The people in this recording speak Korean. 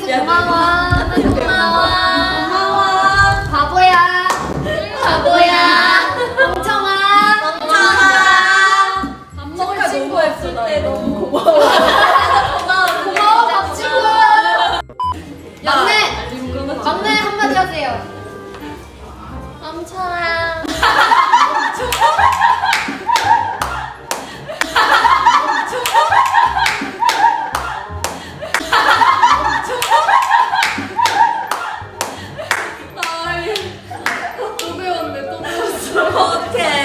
고마워. 고마워. 바보야. 바보야. 멍청아. 멍청아. 밥 먹을 친구 없을 때 너무 고마워. 고마워 박친구. 막내 한마디 하세요. 멍청아. 또 배웠어. 어떡해.